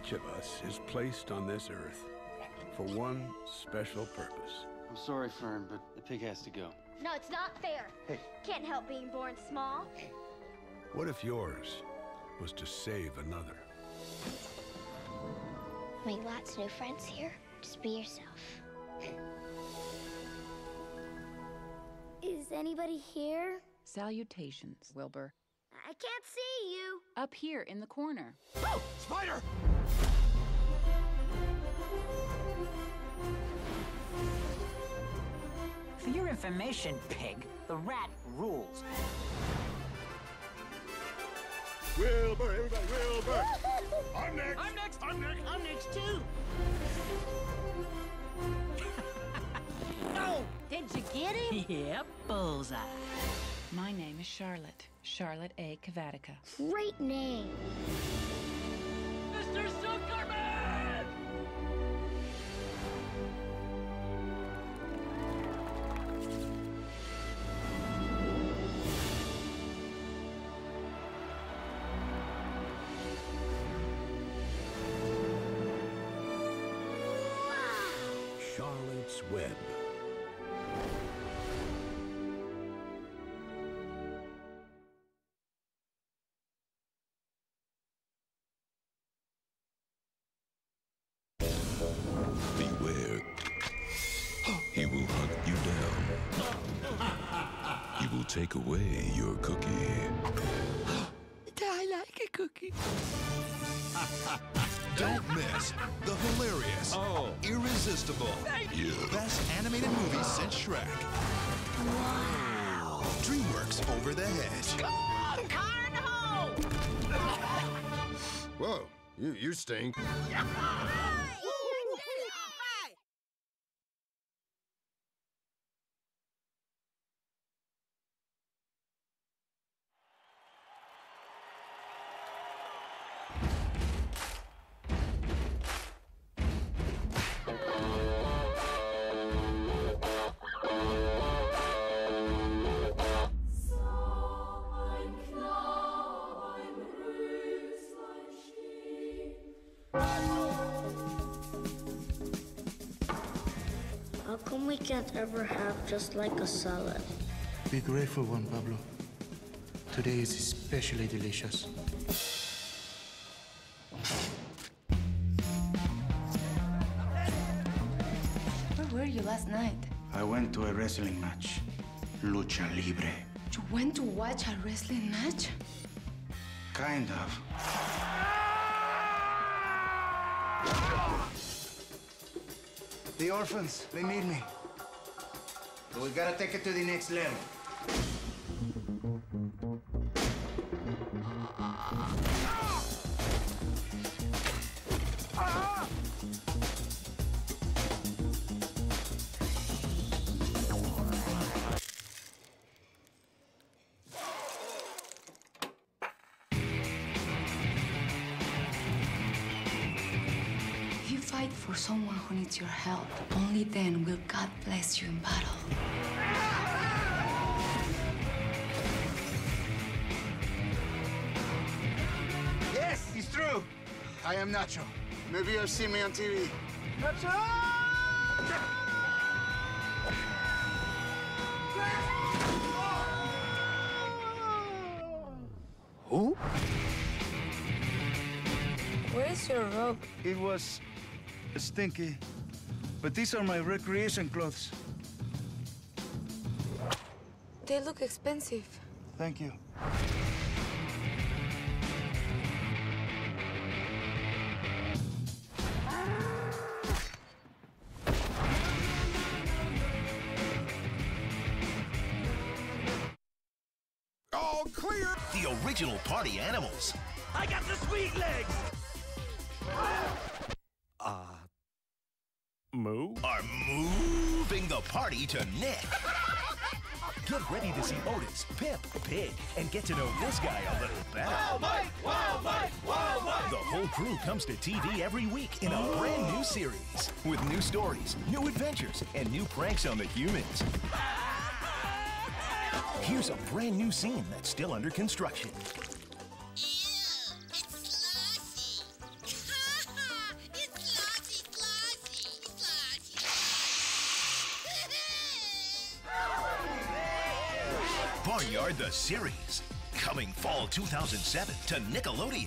Each of us is placed on this earth for one special purpose. I'm sorry, Fern, but the pig has to go. No, it's not fair. Hey. Can't help being born small. What if yours was to save another? Make lots of new friends here. Just be yourself. Is anybody here? Salutations, Wilbur. I can't see you. Up here in the corner. Oh! Spider! For your information, pig, the rat rules. Wilbur, everybody, Wilbur! I'm next! I'm next! I'm next! I'm next too! No! Did you get him? Yep, bullseye. My name is Charlotte. Charlotte A. Kavatica. Great name. Mr. Zuckerman! Charlotte's Web. Beware. He will hunt you down. He will take away your cookie. I like a cookie. Don't miss the hilarious, irresistible, best animated movie since Shrek. Wow. DreamWorks Over the Hedge. Come on, Carnival! Whoa, you stink. How come we can't ever have just like a salad? Be grateful one, Pablo. Today is especially delicious. Where were you last night? I went to a wrestling match. Lucha Libre. You went to watch a wrestling match? Kind of. The orphans, they need me. But we gotta take it to the next level. If you fight for someone who needs your help, only then will God bless you in battle. Yes, it's true. I am Nacho. Maybe you've seen me on TV. Nacho! Who? Where's your robe? It was stinky, but these are my recreation clothes. They look expensive. Thank you. All clear. The original party animals. I got the sweet legs! Moo? Are moving the party to Nick. Get ready to see Otis, Pip, Pig, and get to know this guy a little better. Wow, Mike! Wow, Mike! Wow, Mike! The whole crew comes to TV every week in a brand new series with new stories, new adventures, and new pranks on the humans. Here's a brand new scene that's still under construction. Ew, it's Barnyard the Series. Coming fall 2007 to Nickelodeon.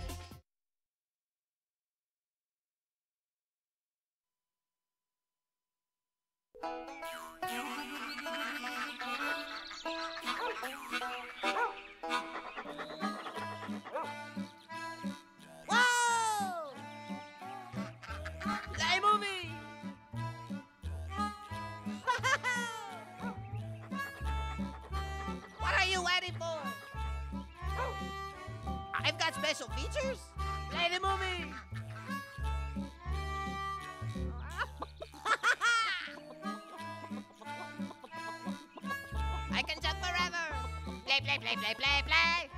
Whoa! Play movie! What are you waiting for? I've got special features. Play the movie. I can jump forever. Play, play, play, play, play, play.